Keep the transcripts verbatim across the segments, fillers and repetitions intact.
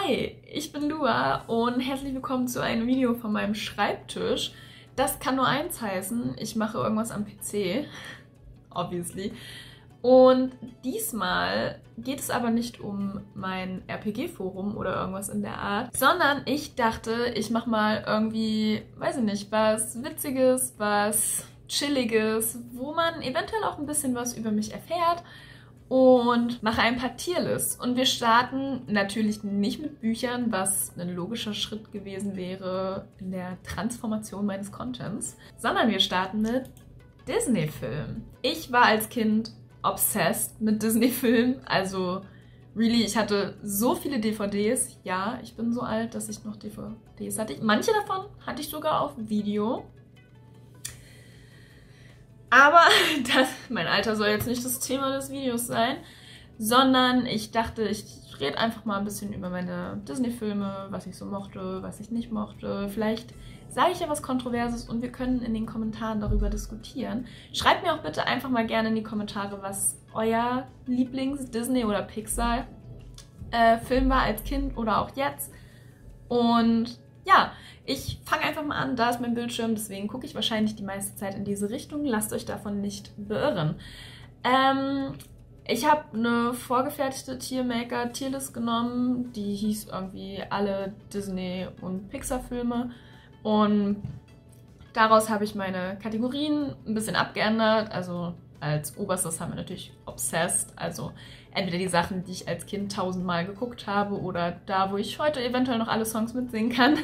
Hi, ich bin Lua und herzlich willkommen zu einem Video von meinem Schreibtisch. Das kann nur eins heißen, ich mache irgendwas am P C, obviously. Und diesmal geht es aber nicht um mein R P G-Forum oder irgendwas in der Art, sondern ich dachte, ich mache mal irgendwie, weiß ich nicht, was Witziges, was Chilliges, wo man eventuell auch ein bisschen was über mich erfährt. Und mache ein paar Tierlists. Und wir starten natürlich nicht mit Büchern, was ein logischer Schritt gewesen wäre in der Transformation meines Contents, sondern wir starten mit Disney-Filmen. Ich war als Kind obsessed mit Disney-Filmen, also really, ich hatte so viele D V Ds. Ja, ich bin so alt, dass ich noch D V Ds hatte. Manche davon hatte ich sogar auf Video. Aber das, mein Alter soll jetzt nicht das Thema des Videos sein, sondern ich dachte, ich rede einfach mal ein bisschen über meine Disney-Filme, was ich so mochte, was ich nicht mochte. Vielleicht sage ich ja was Kontroverses und wir können in den Kommentaren darüber diskutieren. Schreibt mir auch bitte einfach mal gerne in die Kommentare, was euer Lieblings-Disney- oder Pixar-Film war als Kind oder auch jetzt. Und ja, ich fange einfach mal an, da ist mein Bildschirm, deswegen gucke ich wahrscheinlich die meiste Zeit in diese Richtung. Lasst euch davon nicht beirren. Ähm, ich habe eine vorgefertigte Tiermaker-Tierlist genommen, die hieß irgendwie alle Disney- und Pixar-Filme. Und daraus habe ich meine Kategorien ein bisschen abgeändert. Also als oberstes haben wir natürlich Obsessed, also entweder die Sachen, die ich als Kind tausendmal geguckt habe oder da, wo ich heute eventuell noch alle Songs mitsingen kann.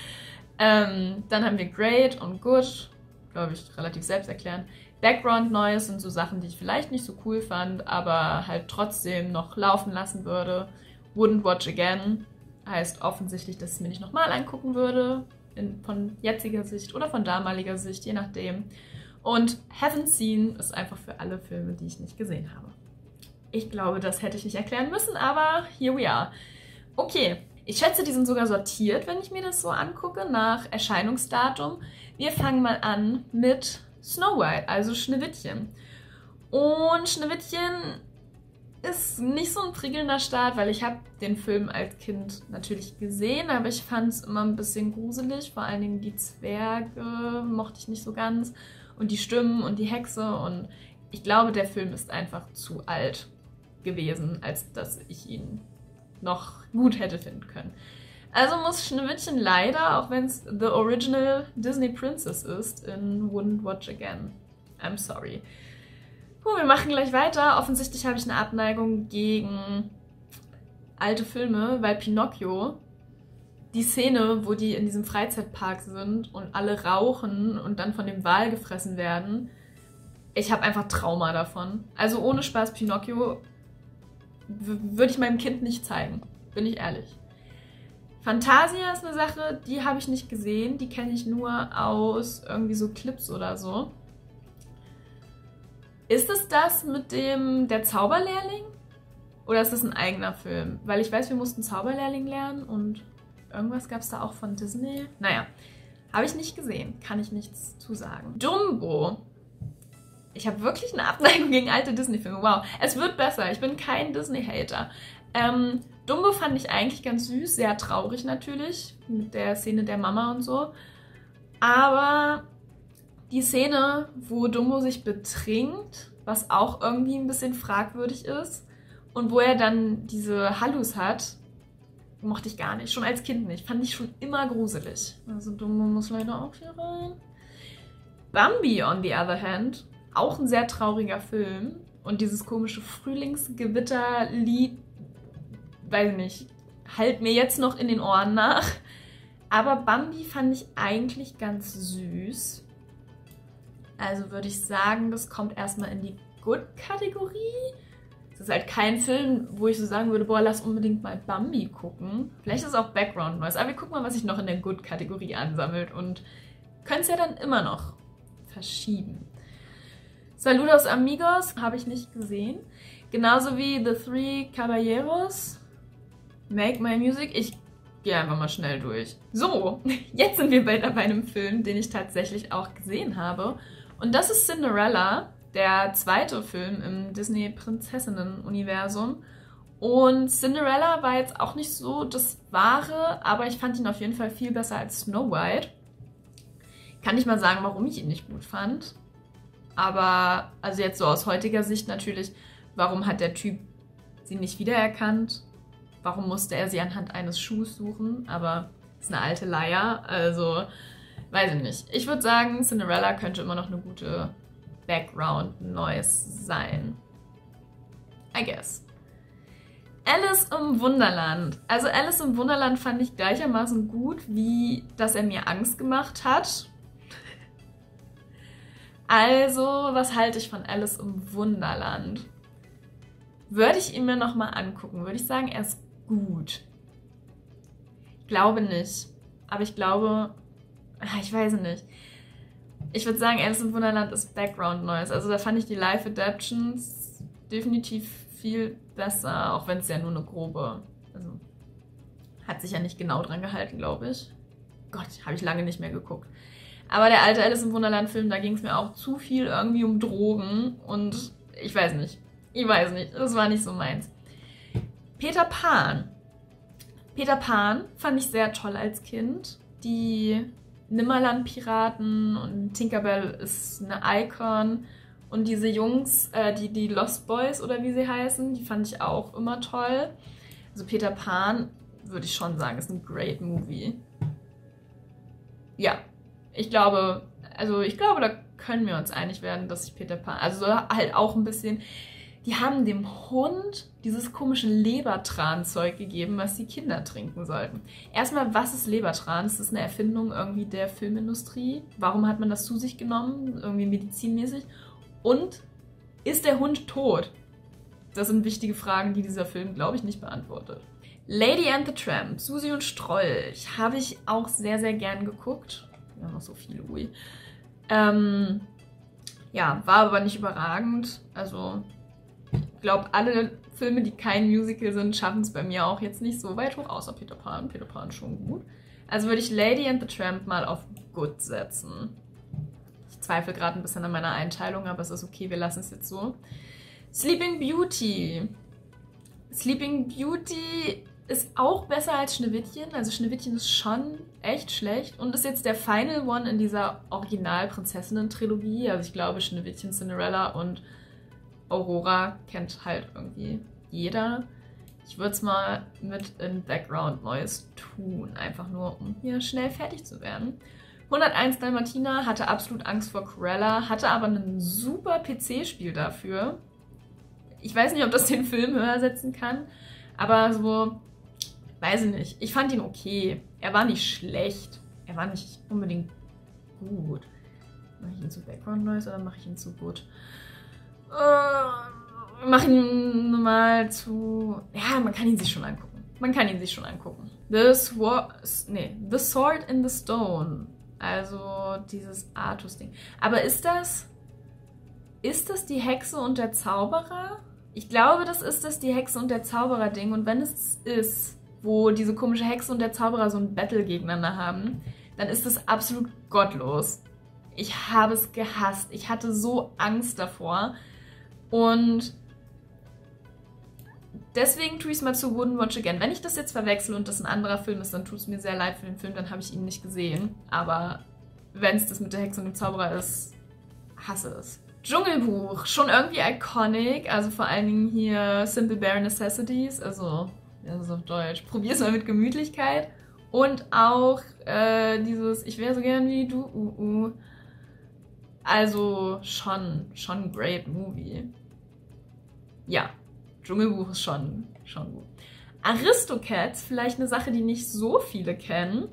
Ähm, dann haben wir Great und Good, glaube ich, relativ selbsterklärend. Background Noise sind so Sachen, die ich vielleicht nicht so cool fand, aber halt trotzdem noch laufen lassen würde. Wouldn't Watch Again heißt offensichtlich, dass ich es mir nicht nochmal angucken würde, in, von jetziger Sicht oder von damaliger Sicht, je nachdem. Und Haven't Seen ist einfach für alle Filme, die ich nicht gesehen habe. Ich glaube, das hätte ich nicht erklären müssen, aber here we are. Okay. Ich schätze, die sind sogar sortiert, wenn ich mir das so angucke, nach Erscheinungsdatum. Wir fangen mal an mit Snow White, also Schneewittchen. Und Schneewittchen ist nicht so ein prickelnder Start, weil ich habe den Film als Kind natürlich gesehen, aber ich fand es immer ein bisschen gruselig. Vor allen Dingen die Zwerge mochte ich nicht so ganz und die Stimmen und die Hexe. Und ich glaube, der Film ist einfach zu alt gewesen, als dass ich ihn noch gut hätte finden können. Also muss Schneewittchen leider, auch wenn es the original Disney Princess ist, in Wouldn't Watch Again. I'm sorry. Puh, wir machen gleich weiter. Offensichtlich habe ich eine Abneigung gegen alte Filme, weil Pinocchio, die Szene, wo die in diesem Freizeitpark sind und alle rauchen und dann von dem Wal gefressen werden, ich habe einfach Trauma davon. Also ohne Spaß, Pinocchio würde ich meinem Kind nicht zeigen, bin ich ehrlich. Fantasia ist eine Sache, die habe ich nicht gesehen, die kenne ich nur aus irgendwie so Clips oder so. Ist es das mit dem der Zauberlehrling? Oder ist das ein eigener Film? Weil ich weiß, wir mussten Zauberlehrling lernen und irgendwas gab es da auch von Disney. Naja, habe ich nicht gesehen, kann ich nichts zu sagen. Dumbo. Ich habe wirklich eine Abneigung gegen alte Disney-Filme. Wow, es wird besser. Ich bin kein Disney-Hater. Ähm, Dumbo fand ich eigentlich ganz süß, sehr traurig natürlich, mit der Szene der Mama und so. Aber die Szene, wo Dumbo sich betrinkt, was auch irgendwie ein bisschen fragwürdig ist, und wo er dann diese Hallus hat, mochte ich gar nicht. Schon als Kind nicht. Fand ich schon immer gruselig. Also Dumbo muss leider auch hier rein. Bambi, on the other hand, auch ein sehr trauriger Film. Und dieses komische Frühlingsgewitter-Lied, weiß ich nicht, halt mir jetzt noch in den Ohren nach. Aber Bambi fand ich eigentlich ganz süß. Also würde ich sagen, das kommt erstmal in die Good-Kategorie. Es ist halt kein Film, wo ich so sagen würde, boah, lass unbedingt mal Bambi gucken. Vielleicht ist es auch Background Noise. Aber wir gucken mal, was sich noch in der Good-Kategorie ansammelt. Und können es ja dann immer noch verschieben. Saludos Amigos habe ich nicht gesehen. Genauso wie The Three Caballeros. Make My Music. Ich gehe einfach mal schnell durch. So, jetzt sind wir bei, bei einem Film, den ich tatsächlich auch gesehen habe. Und das ist Cinderella, der zweite Film im Disney-Prinzessinnen-Universum. Und Cinderella war jetzt auch nicht so das Wahre, aber ich fand ihn auf jeden Fall viel besser als Snow White. Kann nicht mal sagen, warum ich ihn nicht gut fand. Aber, also jetzt so aus heutiger Sicht natürlich, warum hat der Typ sie nicht wiedererkannt? Warum musste er sie anhand eines Schuhs suchen? Aber ist eine alte Leier, also weiß ich nicht. Ich würde sagen, Cinderella könnte immer noch eine gute Background-Noise sein. I guess. Alice im Wunderland. Also Alice im Wunderland fand ich gleichermaßen gut, wie dass er mir Angst gemacht hat. Also, was halte ich von Alice im Wunderland? Würde ich ihn mir nochmal angucken, würde ich sagen, er ist gut. Ich glaube nicht. Aber ich glaube, ich weiß nicht. Ich würde sagen, Alice im Wunderland ist Background Noise. Also da fand ich die Live-Adaptions definitiv viel besser, auch wenn es ja nur eine grobe, also hat sich ja nicht genau dran gehalten, glaube ich. Gott, habe ich lange nicht mehr geguckt. Aber der alte Alice im Wunderland-Film, da ging es mir auch zu viel irgendwie um Drogen und ich weiß nicht. Ich weiß nicht, das war nicht so meins. Peter Pan. Peter Pan fand ich sehr toll als Kind. Die Nimmerland-Piraten und Tinkerbell ist eine Icon. Und diese Jungs, äh, die, die Lost Boys oder wie sie heißen, die fand ich auch immer toll. Also Peter Pan würde ich schon sagen, ist ein great Movie. Ja, ich glaube, also ich glaube, da können wir uns einig werden, dass ich Peter Pan, also halt auch ein bisschen, die haben dem Hund dieses komische Lebertran-Zeug gegeben, was die Kinder trinken sollten. Erstmal, was ist Lebertran? Das ist eine Erfindung irgendwie der Filmindustrie. Warum hat man das zu sich genommen? Irgendwie medizinmäßig. Und ist der Hund tot? Das sind wichtige Fragen, die dieser Film, glaube ich, nicht beantwortet. Lady and the Tramp, Susi und Strolch, habe ich auch sehr, sehr gern geguckt. Wir haben noch so viele, ui. Ähm, ja, war aber nicht überragend. Also, ich glaube, alle Filme, die kein Musical sind, schaffen es bei mir auch jetzt nicht so weit hoch, außer Peter Pan. Peter Pan ist schon gut. Also würde ich Lady and the Tramp mal auf Good setzen. Ich zweifle gerade ein bisschen an meiner Einteilung, aber es ist okay, wir lassen es jetzt so. Sleeping Beauty. Sleeping Beauty ist auch besser als Schneewittchen. Also Schneewittchen ist schon echt schlecht und ist jetzt der Final One in dieser Original-Prinzessinnen-Trilogie. Also ich glaube, Schneewittchen, Cinderella und Aurora kennt halt irgendwie jeder. Ich würde es mal mit in Background Noise tun, einfach nur, um hier schnell fertig zu werden. hunderteins Dalmatiner, hatte absolut Angst vor Cruella, hatte aber ein super P C-Spiel dafür. Ich weiß nicht, ob das den Film höher setzen kann, aber so, weiß ich nicht. Ich fand ihn okay. Er war nicht schlecht. Er war nicht unbedingt gut. Mache ich ihn zu Background Noise oder mache ich ihn zu gut? Äh, mach ihn mal zu... Ja, man kann ihn sich schon angucken. Man kann ihn sich schon angucken. The Sword... Nee, The Sword in the Stone. Also dieses Artus-Ding. Aber ist das... Ist das die Hexe und der Zauberer? Ich glaube, das ist das die Hexe und der Zauberer-Ding. Und wenn es ist, wo diese komische Hexe und der Zauberer so ein Battle gegeneinander haben, dann ist das absolut gottlos. Ich habe es gehasst. Ich hatte so Angst davor. Und deswegen tue ich es mal zu Wouldn't Watch Again. Wenn ich das jetzt verwechsel und das ein anderer Film ist, dann tut es mir sehr leid für den Film, dann habe ich ihn nicht gesehen. Aber wenn es das mit der Hexe und dem Zauberer ist, hasse es. Dschungelbuch, schon irgendwie iconic, also vor allen Dingen hier Simple Bare Necessities, also das ist auf Deutsch, probier's mal mit Gemütlichkeit. Und auch äh, dieses Ich wäre so gern wie du, uh, uh. Also schon, schon ein great movie. Ja, Dschungelbuch ist schon, schon gut. Aristocats, vielleicht eine Sache, die nicht so viele kennen.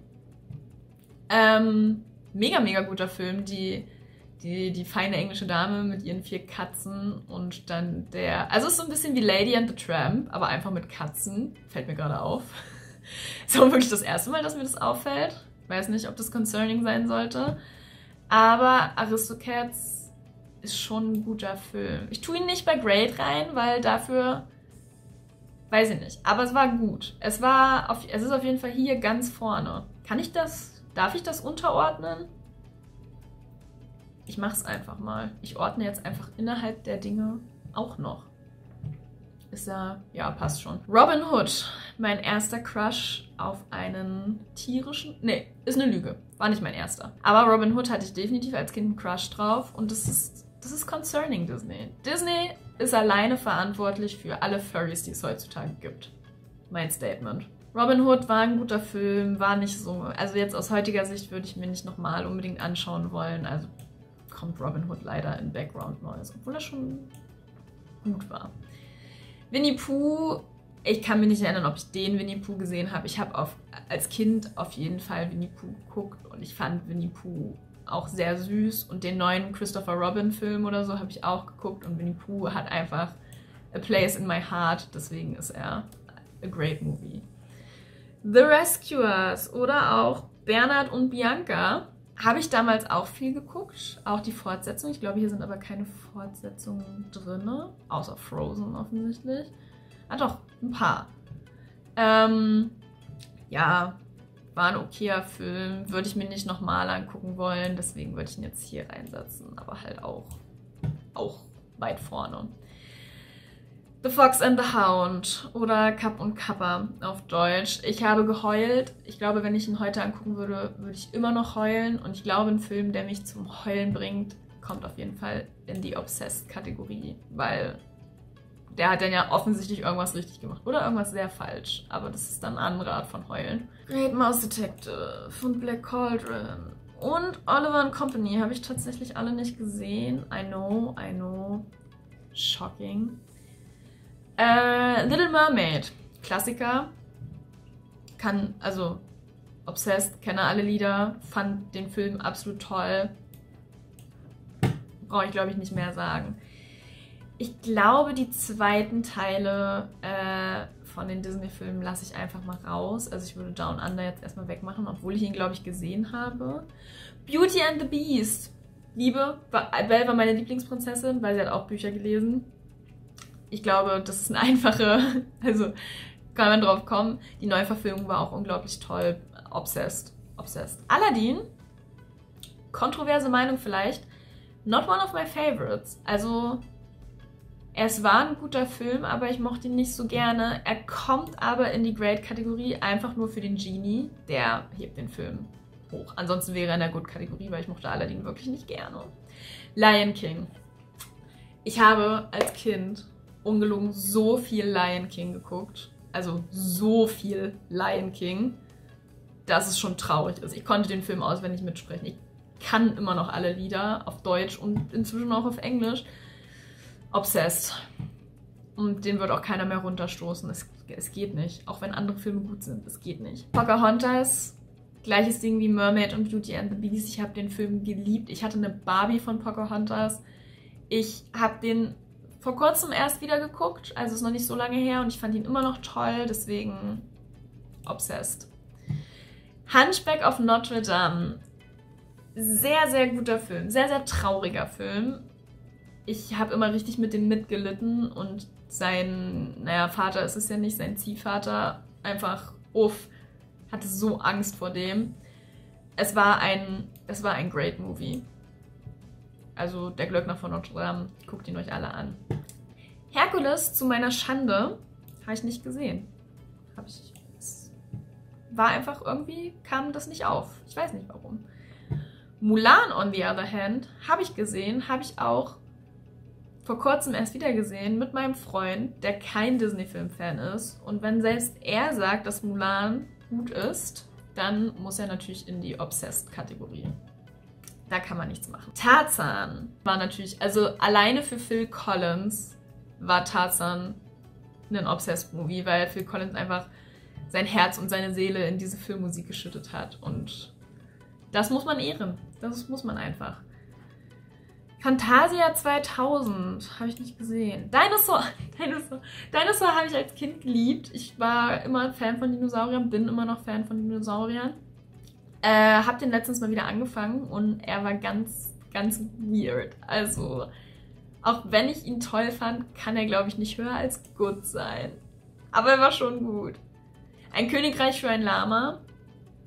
Ähm, mega, mega guter Film, die, die, die feine englische Dame mit ihren vier Katzen und dann der... Also es ist so ein bisschen wie Lady and the Tramp, aber einfach mit Katzen. Fällt mir gerade auf. Ist auch wirklich das erste Mal, dass mir das auffällt. Weiß nicht, ob das concerning sein sollte. Aber Aristocats ist schon ein guter Film. Ich tue ihn nicht bei Great rein, weil dafür... Weiß ich nicht. Aber es war gut. Es, war auf, es ist auf jeden Fall hier ganz vorne. Kann ich das... Darf ich das unterordnen? Ich mach's einfach mal. Ich ordne jetzt einfach innerhalb der Dinge auch noch. Ist er, ja, passt schon. Robin Hood, mein erster Crush auf einen tierischen, nee, ist eine Lüge, war nicht mein erster. Aber Robin Hood hatte ich definitiv als Kind einen Crush drauf und das ist, das ist concerning, Disney. Disney ist alleine verantwortlich für alle Furries, die es heutzutage gibt. Mein Statement. Robin Hood war ein guter Film, war nicht so, also jetzt aus heutiger Sicht würde ich mir nicht nochmal unbedingt anschauen wollen, also kommt Robin Hood leider in Background Noise, obwohl er schon gut war. Winnie Pooh, ich kann mich nicht erinnern, ob ich den Winnie Pooh gesehen habe. Ich habe als Kind auf jeden Fall Winnie Pooh geguckt und ich fand Winnie Pooh auch sehr süß. Und den neuen Christopher Robin Film oder so habe ich auch geguckt und Winnie Pooh hat einfach a place in my heart. Deswegen ist er a great movie. The Rescuers oder auch Bernhard und Bianca habe ich damals auch viel geguckt. Auch die Fortsetzung. Ich glaube, hier sind aber keine Fortsetzungen drin. Außer Frozen offensichtlich. Ah doch, ein paar. Ähm, ja, war ein okayer Film. Würde ich mir nicht nochmal angucken wollen. Deswegen würde ich ihn jetzt hier reinsetzen. Aber halt auch, auch weit vorne. The Fox and the Hound oder Kapp und Kappa auf Deutsch. Ich habe geheult. Ich glaube, wenn ich ihn heute angucken würde, würde ich immer noch heulen. Und ich glaube, ein Film, der mich zum Heulen bringt, kommt auf jeden Fall in die Obsessed-Kategorie. Weil der hat dann ja offensichtlich irgendwas richtig gemacht. Oder irgendwas sehr falsch. Aber das ist dann eine andere Art von Heulen. Great Mouse Detective und Black Cauldron und Oliver and Company habe ich tatsächlich alle nicht gesehen. I know, I know. Shocking. Äh, Little Mermaid, Klassiker, kann, also obsessed, kenne alle Lieder, fand den Film absolut toll, brauche ich glaube ich nicht mehr sagen. Ich glaube, die zweiten Teile äh, von den Disney-Filmen lasse ich einfach mal raus, also ich würde Down Under jetzt erstmal wegmachen, obwohl ich ihn glaube ich gesehen habe. Beauty and the Beast, Liebe, Belle war meine Lieblingsprinzessin, weil sie hat auch Bücher gelesen. Ich glaube, das ist eine einfache, also kann man drauf kommen. Die Neuverfilmung war auch unglaublich toll. Obsessed. Obsessed. Aladdin, kontroverse Meinung vielleicht, not one of my favorites. Also, es war ein guter Film, aber ich mochte ihn nicht so gerne. Er kommt aber in die Great-Kategorie einfach nur für den Genie. Der hebt den Film hoch. Ansonsten wäre er in der Good-Kategorie, weil ich mochte Aladdin wirklich nicht gerne. Lion King. Ich habe als Kind ungelogen so viel Lion King geguckt. Also so viel Lion King, dass es schon traurig ist. Ich konnte den Film auswendig mitsprechen. Ich kann immer noch alle Lieder auf Deutsch und inzwischen auch auf Englisch. Obsessed. Und den wird auch keiner mehr runterstoßen. Es, es geht nicht. Auch wenn andere Filme gut sind. Es geht nicht. Pocahontas, gleiches Ding wie Mermaid und Beauty and the Beast. Ich habe den Film geliebt. Ich hatte eine Barbie von Pocahontas. Ich habe den vor kurzem erst wieder geguckt, also ist noch nicht so lange her und ich fand ihn immer noch toll, deswegen obsessed. Hunchback of Notre Dame. Sehr, sehr guter Film, sehr, sehr trauriger Film. Ich habe immer richtig mit dem mitgelitten und sein, naja, Vater ist es ja nicht, sein Ziehvater, einfach, uff, hatte so Angst vor dem. Es war ein, es war ein great Movie. Also der Glöckner von Notre Dame, guckt ihn euch alle an. Herkules, zu meiner Schande, habe ich nicht gesehen. Hab ich, es war einfach irgendwie, kam das nicht auf. Ich weiß nicht warum. Mulan, on the other hand, habe ich gesehen, habe ich auch vor kurzem erst wieder gesehen mit meinem Freund, der kein Disney-Film-Fan ist. Und wenn selbst er sagt, dass Mulan gut ist, dann muss er natürlich in die Obsessed-Kategorie. Da kann man nichts machen. Tarzan war natürlich, also alleine für Phil Collins war Tarzan ein Obsessed-Movie, weil Phil Collins einfach sein Herz und seine Seele in diese Filmmusik geschüttet hat. Und das muss man ehren. Das muss man einfach. Fantasia zweitausend habe ich nicht gesehen. Dinosaur, Dinosaur, Dinosaur habe ich als Kind geliebt. Ich war immer ein Fan von Dinosauriern, bin immer noch Fan von Dinosauriern. Äh, hab den letztens mal wieder angefangen und er war ganz, ganz weird. Also, auch wenn ich ihn toll fand, kann er, glaube ich, nicht höher als gut sein. Aber er war schon gut. Ein Königreich für ein Lama.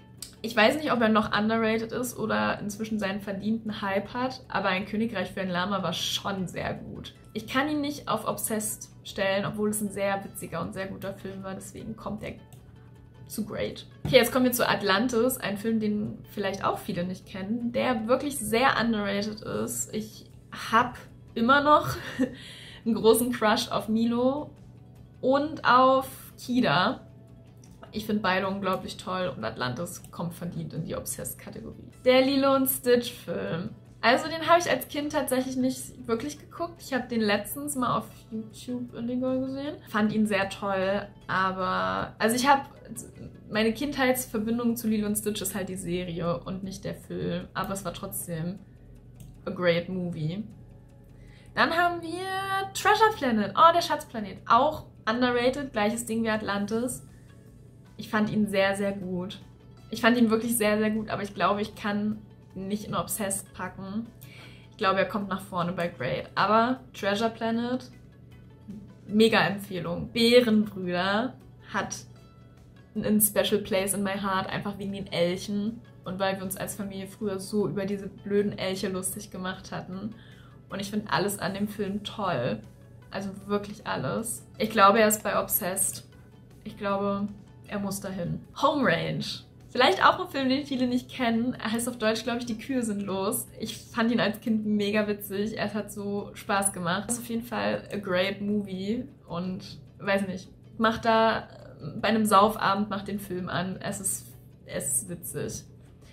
Ich weiß nicht, ob er noch underrated ist oder inzwischen seinen verdienten Hype hat, aber Ein Königreich für ein Lama war schon sehr gut. Ich kann ihn nicht auf Obsessed stellen, obwohl es ein sehr witziger und sehr guter Film war, deswegen kommt er zu Great. Okay, jetzt kommen wir zu Atlantis, ein Film, den vielleicht auch viele nicht kennen, der wirklich sehr underrated ist. Ich habe immer noch einen großen Crush auf Milo und auf Kida. Ich finde beide unglaublich toll und Atlantis kommt verdient in die Obsessed-Kategorie. Der Lilo und Stitch-Film. Also den habe ich als Kind tatsächlich nicht wirklich geguckt. Ich habe den letztens mal auf YouTube illegal gesehen. Fand ihn sehr toll, aber... Also ich habe... Meine Kindheitsverbindung zu Lilo und Stitch ist halt die Serie und nicht der Film. Aber es war trotzdem a great movie. Dann haben wir Treasure Planet. Oh, der Schatzplanet. Auch underrated, gleiches Ding wie Atlantis. Ich fand ihn sehr, sehr gut. Ich fand ihn wirklich sehr, sehr gut, aber ich glaube, ich kann ihn nicht in Obsessed packen. Ich glaube, er kommt nach vorne bei Great. Aber Treasure Planet, mega Empfehlung. Bärenbrüder hat einen Special Place in my heart, einfach wegen den Elchen und weil wir uns als Familie früher so über diese blöden Elche lustig gemacht hatten. Und ich finde alles an dem Film toll. Also wirklich alles. Ich glaube, er ist bei Obsessed. Ich glaube... Er muss dahin. Home Range. Vielleicht auch ein Film, den viele nicht kennen. Er heißt auf Deutsch, glaube ich, Die Kühe sind los. Ich fand ihn als Kind mega witzig. Es hat so Spaß gemacht. Das ist auf jeden Fall a great movie. Und, weiß nicht, macht da bei einem Saufabend, macht den Film an. Es ist, es ist witzig.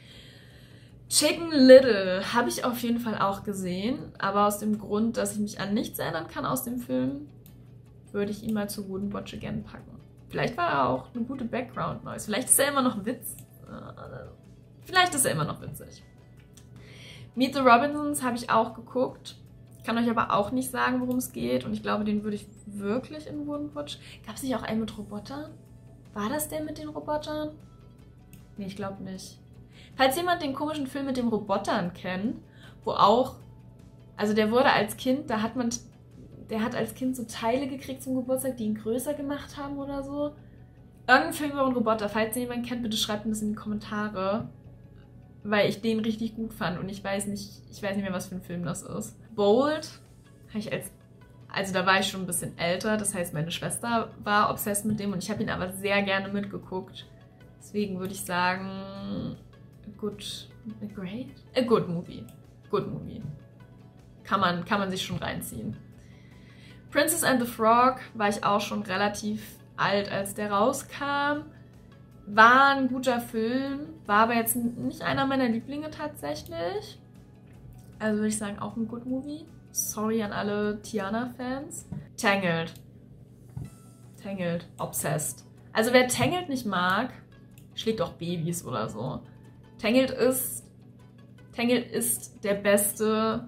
Chicken Little habe ich auf jeden Fall auch gesehen. Aber aus dem Grund, dass ich mich an nichts erinnern kann aus dem Film, würde ich ihn mal zu Wouldn't Watch Again packen. Vielleicht war er auch eine gute Background-Noise. Vielleicht ist er immer noch Witz. Vielleicht ist er immer noch witzig. Meet the Robinsons habe ich auch geguckt. Kann euch aber auch nicht sagen, worum es geht. Und ich glaube, den würde ich wirklich in Wouldn't Watch. Gab es nicht auch einen mit Robotern? War das der mit den Robotern? Nee, ich glaube nicht. Falls jemand den komischen Film mit den Robotern kennt, wo auch... Also der wurde als Kind, da hat man... Der hat als Kind so Teile gekriegt zum Geburtstag, die ihn größer gemacht haben oder so. Irgendein Film über einen Roboter. Falls ihr jemanden kennt, bitte schreibt mir das in die Kommentare. Weil ich den richtig gut fand und ich weiß nicht, ich weiß nicht mehr, was für ein Film das ist. Bold habe ich als... Also da war ich schon ein bisschen älter. Das heißt, meine Schwester war obsessed mit dem und ich habe ihn aber sehr gerne mitgeguckt. Deswegen würde ich sagen... A good... A great? A good movie. Good movie. Kann man, kann man sich schon reinziehen. Princess and the Frog war ich auch schon relativ alt, als der rauskam. War ein guter Film, war aber jetzt nicht einer meiner Lieblinge tatsächlich. Also würde ich sagen, auch ein Good Movie. Sorry an alle Tiana-Fans. Tangled. Tangled. Obsessed. Also wer Tangled nicht mag, schlägt auch Babys oder so. Tangled ist, Tangled ist der beste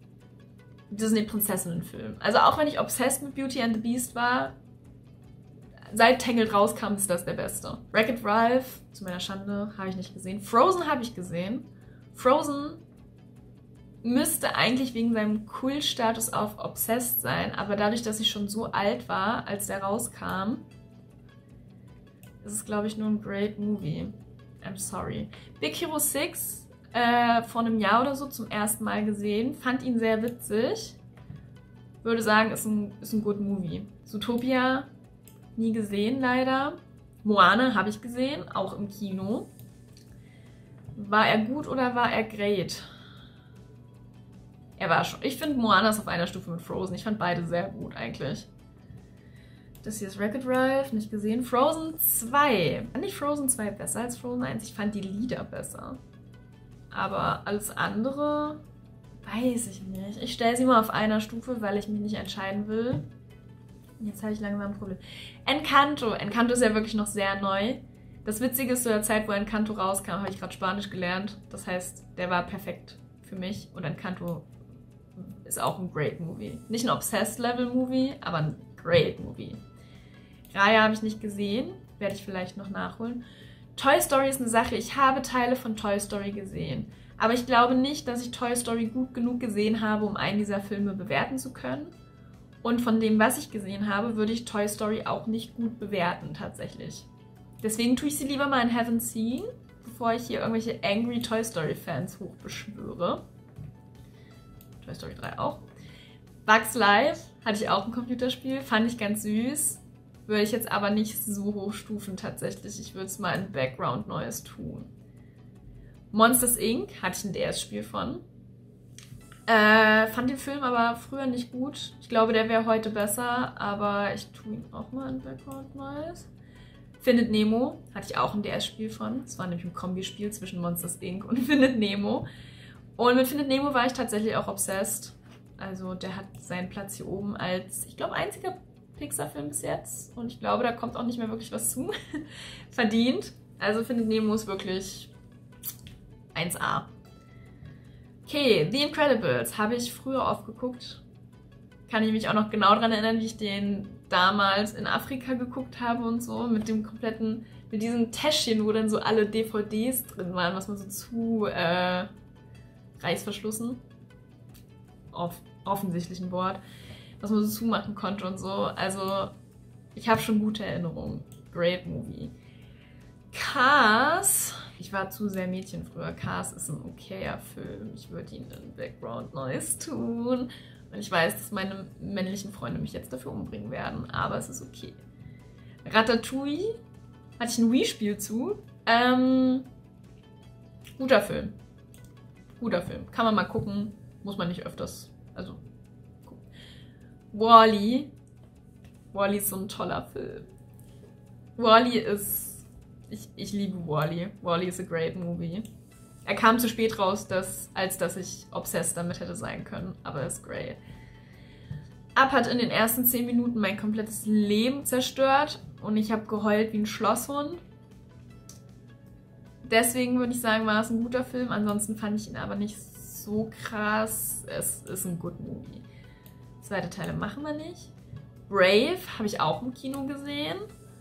Disney-Prinzessinnen-Film. Also auch wenn ich obsessed mit Beauty and the Beast war, seit Tangled rauskam, ist das der beste. Wreck-It Ralph, zu meiner Schande, habe ich nicht gesehen. Frozen habe ich gesehen. Frozen müsste eigentlich wegen seinem Kultstatus auf obsessed sein, aber dadurch, dass ich schon so alt war, als der rauskam, ist es, glaube ich, nur ein great movie. I'm sorry. Big Hero six Äh, vor einem Jahr oder so zum ersten Mal gesehen. Fand ihn sehr witzig. Würde sagen, ist ein, ist ein good movie. Zootopia nie gesehen, leider. Moana habe ich gesehen, auch im Kino. War er gut oder war er great? Er war schon... Ich finde Moana ist auf einer Stufe mit Frozen. Ich fand beide sehr gut eigentlich. Das hier ist Wreck-It Ralph, nicht gesehen. Frozen zwei. Fand ich Frozen zwei besser als Frozen eins? Ich fand die Lieder besser. Aber alles andere weiß ich nicht. Ich stelle sie mal auf einer Stufe, weil ich mich nicht entscheiden will. Jetzt habe ich langsam ein Problem. Encanto. Encanto ist ja wirklich noch sehr neu. Das Witzige ist, zu der Zeit, wo Encanto rauskam, habe ich gerade Spanisch gelernt. Das heißt, der war perfekt für mich. Und Encanto ist auch ein great Movie. Nicht ein Obsessed-Level-Movie, aber ein great Movie. Raya habe ich nicht gesehen. Werde ich vielleicht noch nachholen. Toy Story ist eine Sache. Ich habe Teile von Toy Story gesehen. Aber ich glaube nicht, dass ich Toy Story gut genug gesehen habe, um einen dieser Filme bewerten zu können. Und von dem, was ich gesehen habe, würde ich Toy Story auch nicht gut bewerten, tatsächlich. Deswegen tue ich sie lieber mal in Haven't Seen, bevor ich hier irgendwelche angry Toy Story Fans hochbeschwöre. Toy Story drei auch. Bugs Life hatte ich auch ein Computerspiel, fand ich ganz süß. Würde ich jetzt aber nicht so hochstufen tatsächlich. Ich würde es mal in Background Neues tun. Monsters Incorporated hatte ich ein D S-Spiel von. Äh, fand den Film aber früher nicht gut. Ich glaube, der wäre heute besser, aber ich tue ihn auch mal in Background Neues. Findet Nemo hatte ich auch ein D S-Spiel von. Es war nämlich ein Kombispiel zwischen Monsters Incorporated und Findet Nemo. Und mit Findet Nemo war ich tatsächlich auch obsessed. Also der hat seinen Platz hier oben als, ich glaube, einziger Pixar-Film bis jetzt. Und ich glaube, da kommt auch nicht mehr wirklich was zu. Verdient. Also Findet Nemo ist wirklich eins A. Okay, The Incredibles habe ich früher oft geguckt. Kann ich mich auch noch genau daran erinnern, wie ich den damals in Afrika geguckt habe und so. Mit dem kompletten, mit diesem Täschchen, wo dann so alle D V Ds drin waren, was man so zu äh, reißverschlossen. Auf offensichtlichen Wort. Was man so zumachen konnte und so. Also, ich habe schon gute Erinnerungen. Great Movie. Cars. Ich war zu sehr Mädchen früher. Cars ist ein okayer Film. Ich würde ihn in Background Noise tun. Und ich weiß, dass meine männlichen Freunde mich jetzt dafür umbringen werden. Aber es ist okay. Ratatouille. Hatte ich ein Wii-Spiel zu. Ähm, guter Film. Guter Film. Kann man mal gucken. Muss man nicht öfters. Also, gucken. Wall-E. Wall-E ist so ein toller Film. Wall-E ist... Ich, ich liebe Wall-E. Wall-E ist a great movie. Er kam zu spät raus, dass, als dass ich obsessed damit hätte sein können. Aber er ist great. Up hat in den ersten zehn Minuten mein komplettes Leben zerstört. Und ich habe geheult wie ein Schlosshund. Deswegen würde ich sagen, war es ein guter Film. Ansonsten fand ich ihn aber nicht so krass. Es ist ein good movie. Zweite Teile machen wir nicht. Brave habe ich auch im Kino gesehen.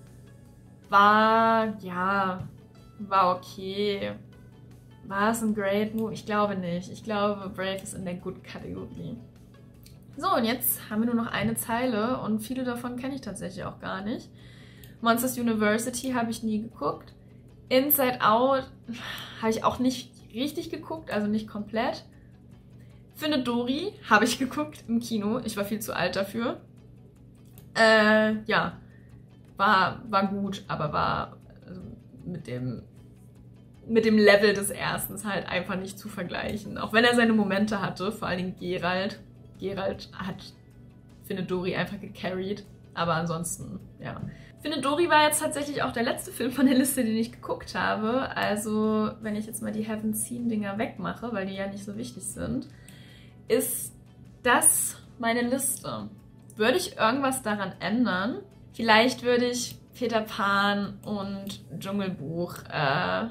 War, ja, war okay. War es ein great movie? Ich glaube nicht. Ich glaube, Brave ist in der Good-Kategorie. So, und jetzt haben wir nur noch eine Zeile und viele davon kenne ich tatsächlich auch gar nicht. Monsters University habe ich nie geguckt. Inside Out habe ich auch nicht richtig geguckt, also nicht komplett. Findet Dory habe ich geguckt im Kino. Ich war viel zu alt dafür. Äh, ja. War, war gut, aber war also mit dem, mit dem Level des Erstens halt einfach nicht zu vergleichen. Auch wenn er seine Momente hatte, vor allen Dingen Geralt. Geralt hat Findet Dory einfach gecarried, aber ansonsten, ja. Findet Dory war jetzt tatsächlich auch der letzte Film von der Liste, den ich geguckt habe. Also, wenn ich jetzt mal die Haven't Seen-Dinger wegmache, weil die ja nicht so wichtig sind, ist das meine Liste. Würde ich irgendwas daran ändern? Vielleicht würde ich Peter Pan und Dschungelbuch, äh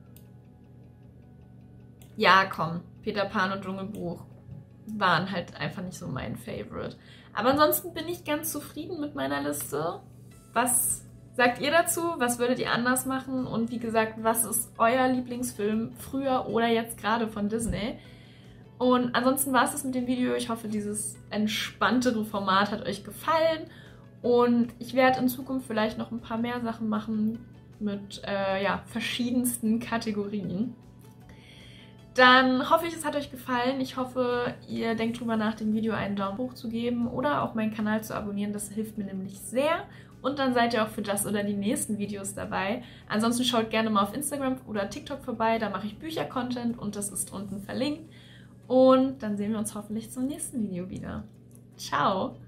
ja, komm, Peter Pan und Dschungelbuch waren halt einfach nicht so mein Favorite. Aber ansonsten bin ich ganz zufrieden mit meiner Liste. Was sagt ihr dazu? Was würdet ihr anders machen? Und wie gesagt, was ist euer Lieblingsfilm früher oder jetzt gerade von Disney? Und ansonsten war es das mit dem Video. Ich hoffe, dieses entspanntere Format hat euch gefallen. Und ich werde in Zukunft vielleicht noch ein paar mehr Sachen machen mit äh, ja, verschiedensten Kategorien. Dann hoffe ich, es hat euch gefallen. Ich hoffe, ihr denkt drüber nach, dem Video einen Daumen hoch zu geben oder auch meinen Kanal zu abonnieren. Das hilft mir nämlich sehr. Und dann seid ihr auch für das oder die nächsten Videos dabei. Ansonsten schaut gerne mal auf Instagram oder TikTok vorbei. Da mache ich Bücher-Content und das ist unten verlinkt. Und dann sehen wir uns hoffentlich zum nächsten Video wieder. Ciao!